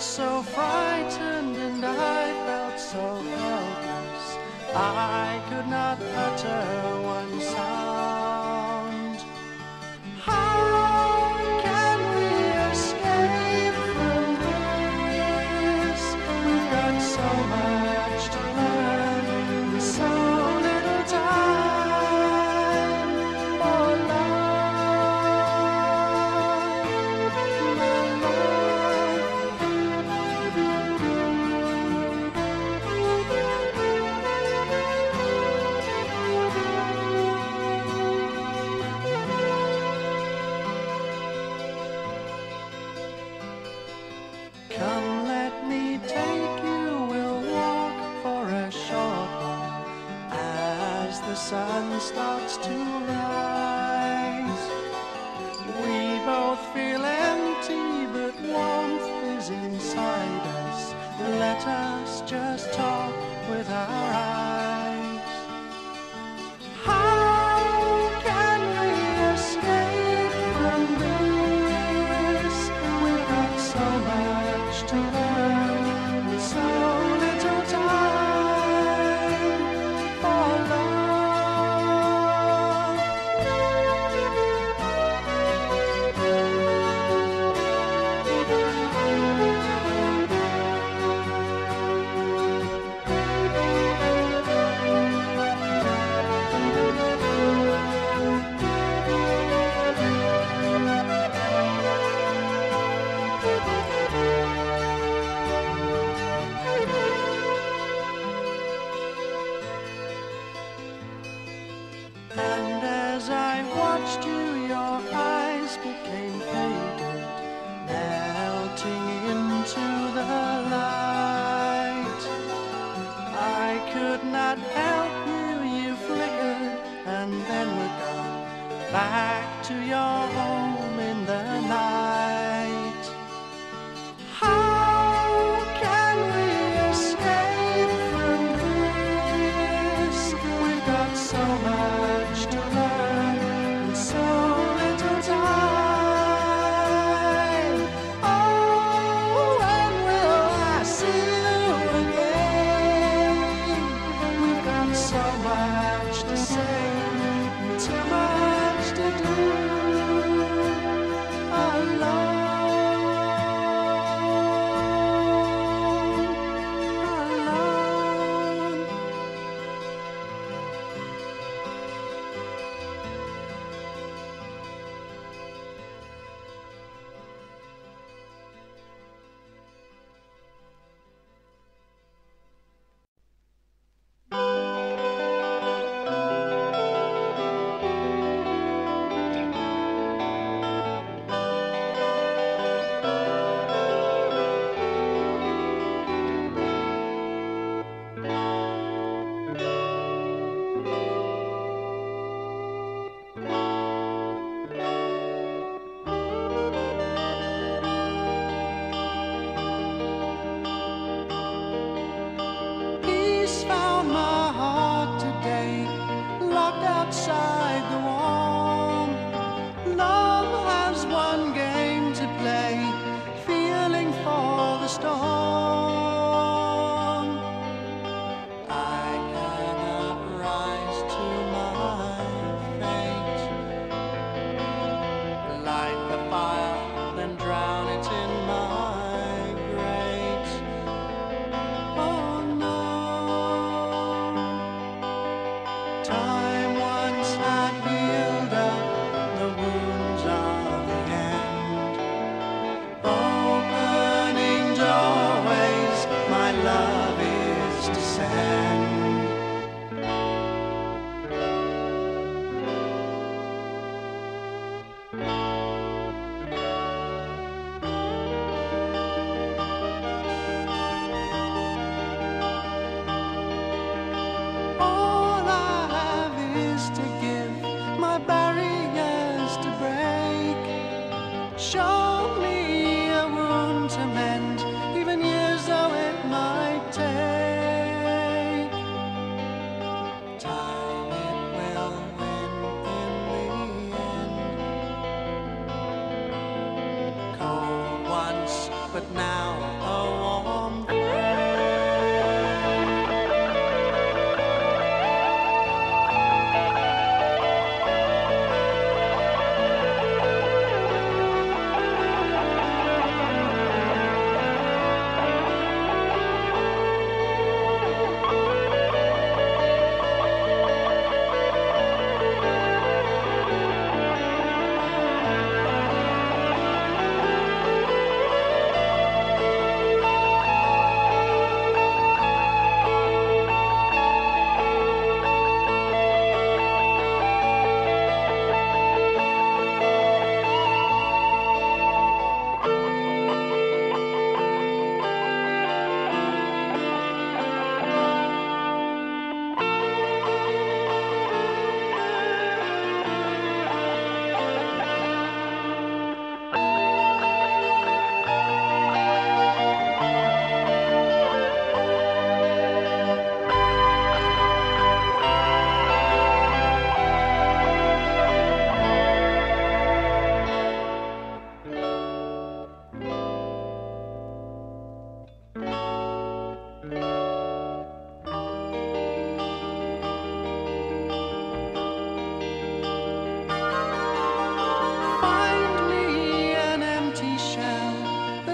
so frightened and I felt so helpless. I could not utter one sound. How can we escape from this? We've got so much to learn and so little time for love, my love. Come, let me take you, we'll walk for a short while as the sun starts to rise. We both feel empty, but warmth is inside us. Let us just talk with our eyes. How can we escape from this? We've got so much to learn and so little time for love. And as I watched you, your eyes became faded, melting into the light. I could not help you, you flickered, and then were gone back to your home in the night. How can we escape from this? We've got so much to learn and so little time. Oh, when will I see you again? We've got so much to say and too much to do alone. Peace found my heart today, locked outside the warm. Love has one game to play, feeling for the storm. I cannot rise to my fate, light the fire, then drown it in my grate. Oh no, time once had healed up the wounds of the end. Opening doorways, my love is to send. All I have is to give, my barriers to break. Show me a wound to mend, even years though it might take. Time it will win in the end. Cold once, but now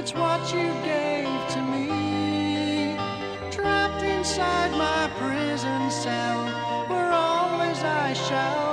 That's what you gave to me. Trapped inside my prison cell, where always I shall